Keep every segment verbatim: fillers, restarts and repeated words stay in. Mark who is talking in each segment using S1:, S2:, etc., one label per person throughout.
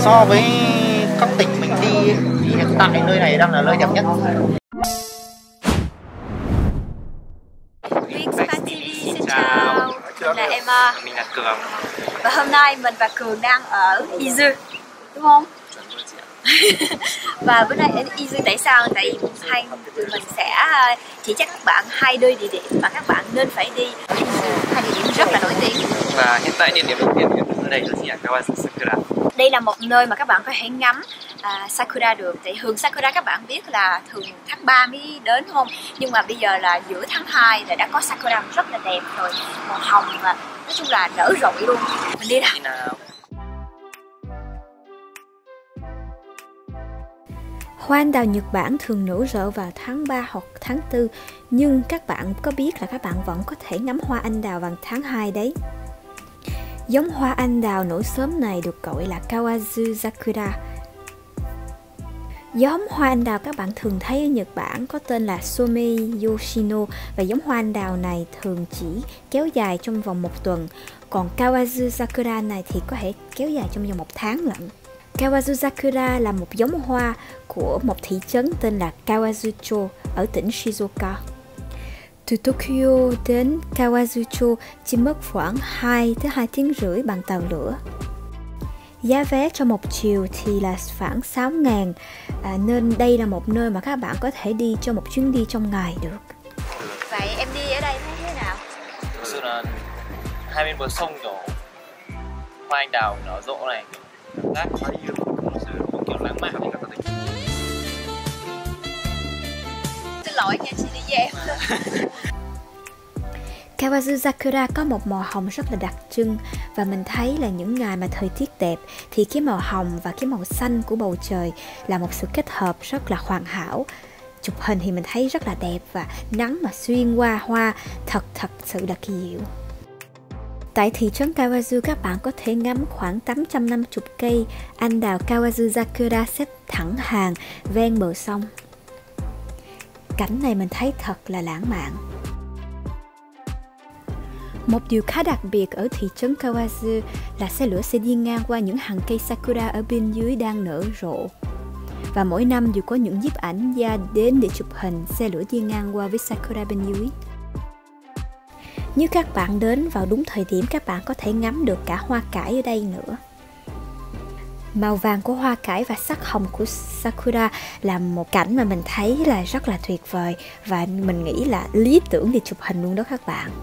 S1: So với các tỉnh mình đi thì hiện tại nơi này đang là nơi đẹp nhất.
S2: Vietspan ti vi xin chào, mình là Emma.
S3: Mình là Cường.
S2: Và hôm nay mình và Cường đang ở Izu, đúng không? Và bữa nay ở Izu tại sao? Tại hai tụi mình sẽ chỉ cho các bạn hai nơi địa điểm mà các bạn nên phải đi. Hai địa điểm rất là nổi tiếng.
S3: Và hiện tại địa điểm đầu tiên ở đây là gì ạ? Kawazu Sakura.
S2: Đây là một nơi mà các bạn có thể ngắm à, Sakura được. Tại thường Sakura các bạn biết là thường tháng ba mới đến không? Nhưng mà bây giờ là giữa tháng hai là đã có Sakura rất là đẹp rồi, màu hồng và nói chung là nở rộ luôn. Mình đi nào. Hoa anh đào Nhật Bản thường nở rộ vào tháng ba hoặc tháng tư, nhưng các bạn có biết là các bạn vẫn có thể ngắm hoa anh đào vào tháng hai đấy. Giống hoa anh đào nổi sớm này được gọi là Kawazu Sakura. Giống hoa anh đào các bạn thường thấy ở Nhật Bản có tên là Somei Yoshino, và giống hoa anh đào này thường chỉ kéo dài trong vòng một tuần, còn Kawazu Sakura này thì có thể kéo dài trong vòng một tháng lận. Kawazu Sakura là một giống hoa của một thị trấn tên là Kawazucho ở tỉnh Shizuoka. Từ Tokyo đến Kawazucho chỉ mất khoảng hai tới hai tiếng rưỡi bằng tàu lửa. Giá vé cho một chiều thì là khoảng sáu ngàn, à, nên đây là một nơi mà các bạn có thể đi cho một chuyến đi trong ngày được. Vậy em đi ở đây thấy thế nào?
S3: Thực sự là hai bên bờ sông kiểu hoa anh đào nở rộ này, giác hoa yêu, cũng kiểu lãng mạn này các bạn.
S2: Xin lỗi nha, chị đi với em. Kawazu Sakura có một màu hồng rất là đặc trưng, và mình thấy là những ngày mà thời tiết đẹp thì cái màu hồng và cái màu xanh của bầu trời là một sự kết hợp rất là hoàn hảo. Chụp hình thì mình thấy rất là đẹp, và nắng mà xuyên qua hoa thật thật sự là kỳ diệu. Tại thị trấn Kawazu các bạn có thể ngắm khoảng tám trăm năm mươi cây anh đào Kawazu Sakura xếp thẳng hàng ven bờ sông. Cảnh này mình thấy thật là lãng mạn. Một điều khá đặc biệt ở thị trấn Kawazu là xe lửa sẽ đi ngang qua những hàng cây Sakura ở bên dưới đang nở rộ. Và mỗi năm đều có những nhiếp ảnh gia đến để chụp hình xe lửa đi ngang qua với Sakura bên dưới. Nếu các bạn đến vào đúng thời điểm, các bạn có thể ngắm được cả hoa cải ở đây nữa. Màu vàng của hoa cải và sắc hồng của Sakura là một cảnh mà mình thấy là rất là tuyệt vời, và mình nghĩ là lý tưởng để chụp hình luôn đó các bạn.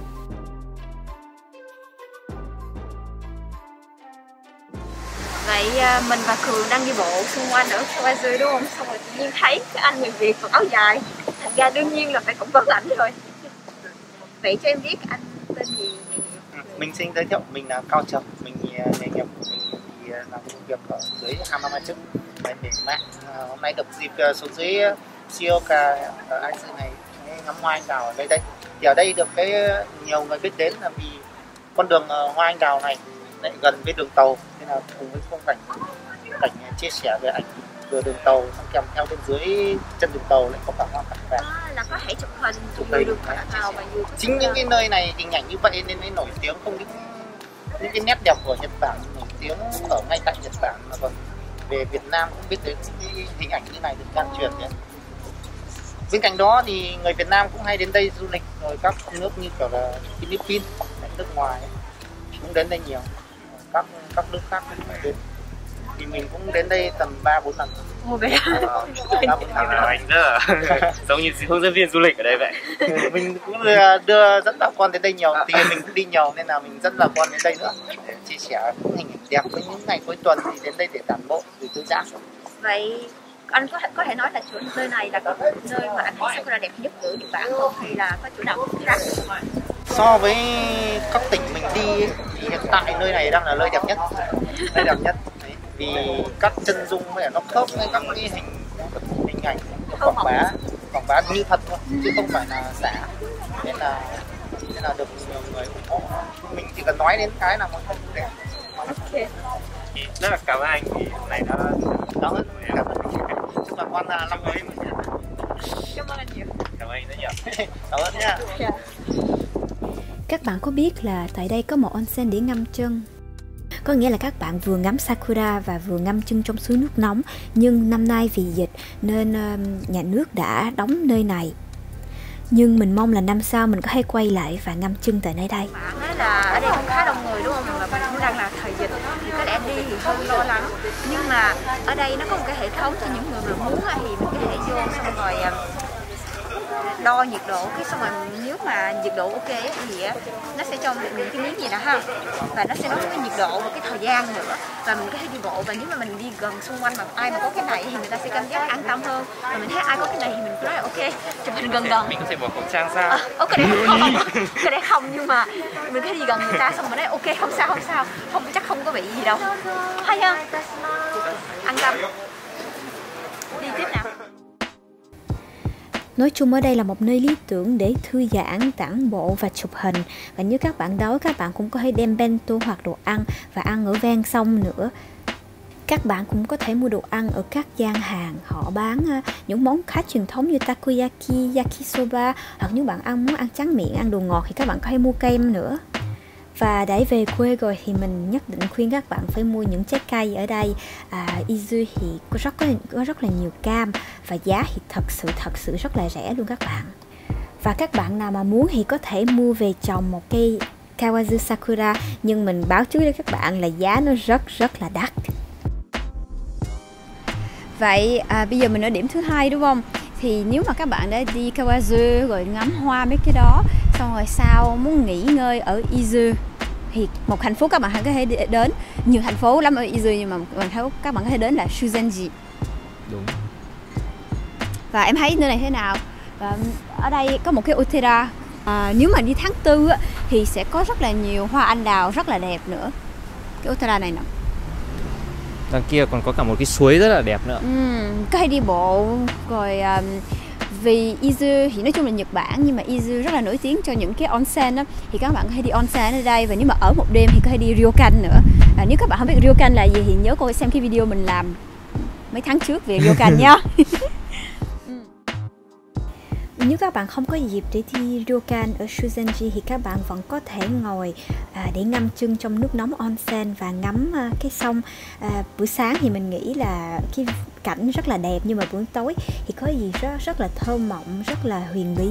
S2: Vậy mình và Cường đang đi bộ xung quanh ở Kawazu đúng không? Xong rồi tự nhiên thấy cái anh người Việt mặc áo dài, thành ra đương nhiên là phải phỏng vấn ảnh rồi. Vậy cho em biết anh tên gì?
S1: Mình xin giới thiệu, mình là Cao Trầm, mình nghề nghiệp của mình thì làm công việc ở dưới Hamama trước về mạng. Hôm nay được dịp xuống dưới Shizuoka ở Aizu này ngắm hoa anh đào ở đây đây. Thì ở đây được cái nhiều người biết đến là vì con đường hoa anh đào này lại gần với đường tàu, nên là cùng với khung cảnh cảnh chia sẻ về ảnh vừa đường tàu, xong kèm theo bên dưới chân đường tàu lại có cả hoa cải vàng.
S2: À, là có thể chụp hình chụp hình đường tàu mà vừa
S1: chính những cái nơi này hình ảnh như vậy nên mới nổi tiếng, không những những cái nét đẹp của Nhật Bản nổi tiếng ở ngay tại Nhật Bản mà còn về Việt Nam cũng biết đến những cái hình ảnh như này được lan truyền đấy. Bên cạnh đó thì người Việt Nam cũng hay đến đây du lịch, rồi các nước như kiểu là Philippines, nước ngoài cũng đến đây nhiều, các các nước khác cũng đến, thì mình cũng đến đây tầm ba bốn lần.
S2: Ồ vậy à?
S3: Ba bốn lần là anh rất là giống như hướng dẫn viên du lịch ở đây vậy.
S1: Mình cũng đưa, đưa dẫn bà con đến đây nhiều, thì mình cũng đi nhiều nên là mình dẫn bà con đến đây nữa để chia sẻ những hình ảnh đẹp. Với những ngày cuối tuần thì đến đây để tản bộ, để thư giãn.
S2: Vậy anh có thể có thể nói là chỗ nơi này là cái nơi mà anh thấy Sakura đẹp nhất ở Nhật Bản không, hay là có chỗ nào khác?
S1: So với các tỉnh mình đi thì hiện tại nơi này đang là nơi đẹp nhất, nơi đẹp nhất. Đấy, vì các chân dung với nó khớp với các cái hình hình ảnh quảng bá quảng bá như thật thôi, chứ không phải là giả, nên là nên là được nhiều người ủng hộ. Mình chỉ cần nói đến cái là mọi người cũng đẹp.
S2: Ok.
S3: Rất là cảm ơn anh vì hôm nay đã
S1: Cảm ơn cảm ơn chúc bà con là năm mới mình.
S2: Cảm ơn anh nhiều.
S3: Cảm ơn anh rất nhiều.
S1: Cảm ơn nha.
S2: Các bạn có biết là tại đây có một onsen để ngâm chân? Có nghĩa là các bạn vừa ngắm sakura và vừa ngâm chân trong suối nước nóng. Nhưng năm nay vì dịch nên uh, nhà nước đã đóng nơi này. Nhưng mình mong là năm sau mình có thể quay lại và ngâm chân tại nơi đây.
S4: Bạn nói là ở đây cũng khá đông người đúng không? Mà bạn cũng đang là thời dịch thì có lẽ đi thì hơi lo lắng. Nhưng mà ở đây nó có một cái hệ thống cho những người mà muốn thì mình có thể vô xong rồi đo nhiệt độ, cái xong rồi nếu mà nhiệt độ ok thì nó sẽ cho mình cái miếng gì đó ha, và nó sẽ nói cái nhiệt độ và cái thời gian nữa, và mình có thể đi bộ. Và nếu mà mình đi gần xung quanh mà ai mà có cái này thì người ta sẽ cảm giác an tâm hơn, và mình thấy ai có cái này thì mình nói là ok, chụp hình gần gần.
S3: Mình có thể bỏ khẩu trang ra.
S4: À, ok đấy không, cái đấy không, nhưng mà mình có thể đi gần người ta xong rồi nói ok không sao không sao, không chắc không có bị gì đâu, hay không? An tâm. Đi tiếp nào.
S2: Nói chung ở đây là một nơi lý tưởng để thư giãn, tản bộ và chụp hình. Và nếu các bạn đói, các bạn cũng có thể đem bento hoặc đồ ăn và ăn ở ven sông nữa. Các bạn cũng có thể mua đồ ăn ở các gian hàng. Họ bán những món khá truyền thống như takoyaki, yakisoba. Hoặc nếu bạn ăn muốn ăn tráng miệng, ăn đồ ngọt thì các bạn có thể mua kem nữa. Và để về quê rồi thì mình nhất định khuyên các bạn phải mua những trái cây ở đây. à, Izu thì có rất, có, có rất là nhiều cam và giá thì thật sự thật sự rất là rẻ luôn các bạn. Và các bạn nào mà muốn thì có thể mua về trồng một cây Kawazu Sakura. Nhưng mình báo trước với các bạn là giá nó rất rất là đắt. Vậy à, bây giờ mình ở điểm thứ hai đúng không? Thì nếu mà các bạn đã đi Kawazu rồi ngắm hoa mấy cái đó, xong rồi sau muốn nghỉ ngơi ở Izu thì một thành phố các bạn có thể đến, nhiều thành phố lắm ở Izu, nhưng mà một thành phố các bạn có thể đến là Shuzenji.
S3: Đúng.
S2: Và em thấy nơi này thế nào? Và ở đây có một cái Otera. À, nếu mà đi tháng tư á, thì sẽ có rất là nhiều hoa anh đào rất là đẹp nữa. Cái Otera này nè.
S3: Đằng kia còn có cả một cái suối rất là đẹp nữa.
S2: Ừ, có thể đi bộ rồi. Um, vì Izu thì nói chung là Nhật Bản, nhưng mà Izu rất là nổi tiếng cho những cái onsen đó, thì các bạn có thể đi onsen ở đây. Và nếu mà ở một đêm thì có thể đi ryokan nữa. À, nếu các bạn không biết ryokan là gì thì nhớ cô xem cái video mình làm mấy tháng trước về ryokan nhá. Nếu các bạn không có dịp để đi ryokan ở Shuzenji thì các bạn vẫn có thể ngồi à, để ngâm chân trong nước nóng onsen và ngắm à, cái sông. À, buổi sáng thì mình nghĩ là cái cảnh rất là đẹp, nhưng mà buổi tối thì có gì rất rất là thơ mộng, rất là huyền bí.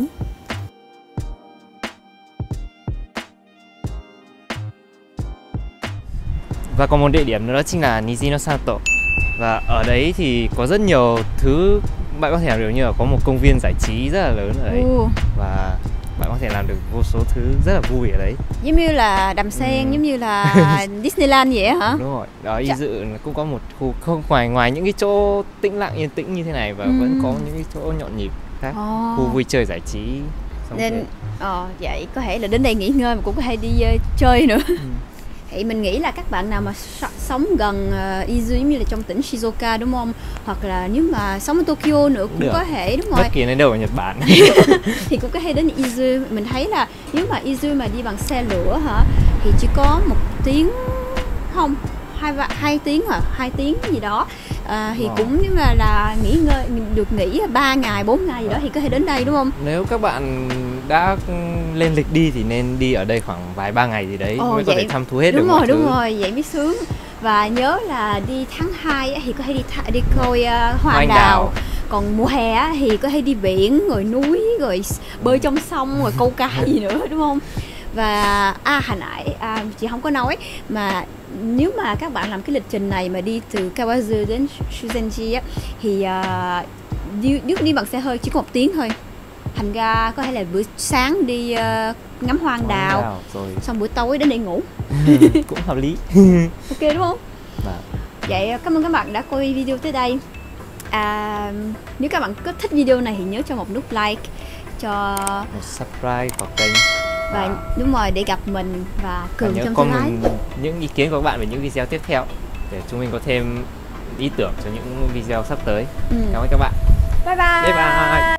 S3: Và còn một địa điểm nữa đó chính là Nijino Sato. Và ở đấy thì có rất nhiều thứ bạn có thể làm được, như là có một công viên giải trí rất là lớn ở đấy. ừ. Và bạn có thể làm được vô số thứ rất là vui ở đấy.
S2: Giống như là đầm sen, ừ. giống như là Disneyland vậy hả?
S3: Đúng rồi. Đó, Izu cũng có một khu không ngoài ngoài những cái chỗ tĩnh lặng yên tĩnh như thế này, và ừ. vẫn có những cái chỗ nhộn nhịp khác, oh. khu vui chơi giải trí.
S2: Nên ờ, vậy có thể là đến đây nghỉ ngơi mà cũng có thể đi uh, chơi nữa. Ừ. Thì mình nghĩ là các bạn nào mà sống gần uh, Izu giống như là trong tỉnh Shizuoka đúng không? Hoặc là nếu mà sống ở Tokyo nữa cũng được. Có thể, đúng rồi.
S3: Bất kỳ nơi đâu ở Nhật Bản
S2: thì cũng có thể đến Izu. Mình thấy là nếu mà Izu mà đi bằng xe lửa hả thì chỉ có một tiếng không hai hai tiếng hoặc hai tiếng gì đó. À, thì wow. cũng nếu mà là nghỉ ngơi được nghỉ ba ngày bốn ngày gì đó thì có thể đến đây đúng không?
S3: Nếu các bạn đã lên lịch đi thì nên đi ở đây khoảng vài ba ngày gì đấy Ồ, mới vậy, có thể thăm thu hết
S2: đúng
S3: được
S2: rồi,
S3: mọi
S2: đúng
S3: thứ.
S2: rồi, vậy mới sướng. Và nhớ là đi tháng hai thì có thể đi đi coi uh, hoa anh đào. đào. Còn mùa hè thì có thể đi biển rồi núi rồi bơi trong sông rồi câu cá gì nữa đúng không? Và à hồi nãy à, chị không có nói mà nếu mà các bạn làm cái lịch trình này mà đi từ Kawazu đến Shuzenji á, thì uh, đi, đi đi bằng xe hơi chỉ có một tiếng thôi. Thành ra có thể là buổi sáng đi uh, ngắm hoa anh đào, đào rồi. Xong buổi tối đến đây ngủ.
S3: Cũng hợp lý.
S2: Ok đúng không? Và... Vậy cảm ơn các bạn đã coi video tới đây. À, nếu các bạn có thích video này thì nhớ cho một nút like, cho
S3: một subscribe vào kênh.
S2: Và à. đúng rồi, để gặp mình và Cường trong tương lai.
S3: Những ý kiến của các bạn về những video tiếp theo để chúng mình có thêm ý tưởng cho những video sắp tới. Ừ. Cảm ơn các bạn.
S2: Bye bye.
S3: Bye bye.